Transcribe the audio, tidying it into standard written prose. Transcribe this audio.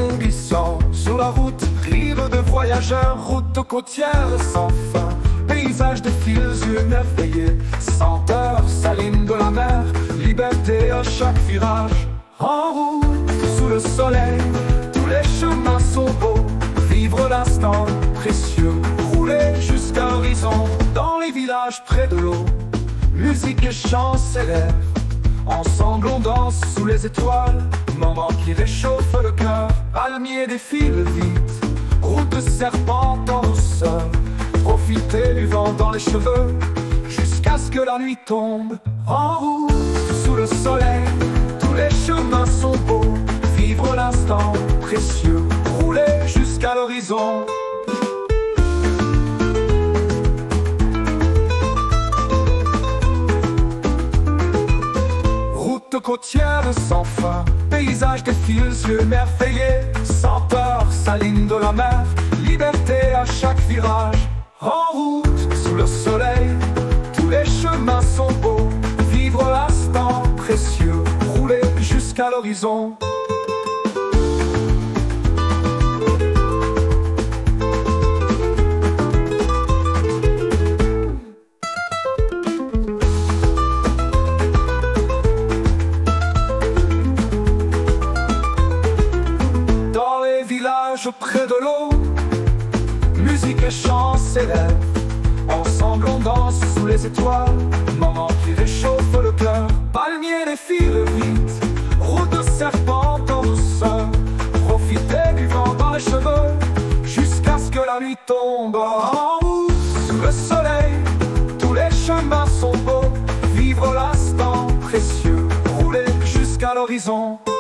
glissant sur la route, rive de voyageurs, route côtière sans fin. Paysage de fils émerveillés, senteur saline de la mer, liberté à chaque virage. En route sous le soleil, tous les chemins sont beaux. Vivre l'instant précieux, rouler jusqu'à l'horizon. Dans les villages près de l'eau, musique et chants s'élèvent. Ensemble on danse sous les étoiles, moment qui réchauffe le cœur. Palmiers défilent vite, route de serpent en douceur. Profiter du vent dans les cheveux, jusqu'à ce que la nuit tombe. En route sous le soleil, tous les chemins sont beaux. Vivre l'instant précieux, rouler jusqu'à l'horizon. Route côtière sans fin, paysage des fils émerveillés, senteur saline de la mer, liberté à chaque virage. En route sous le soleil, tous les chemins sont beaux. Vivre l'instant précieux, rouler jusqu'à l'horizon. Dans les villages près de l'eau, musique et chants s'élèvent. Ensemble on danse sous les étoiles, moment qui réchauffe le cœur. Palmiers défilent vite, route de serpent en douceur. Profiter du vent dans les cheveux, jusqu'à ce que la nuit tombe. En route sous le soleil, tous les chemins sont beaux. Vivre l'instant précieux, rouler jusqu'à l'horizon.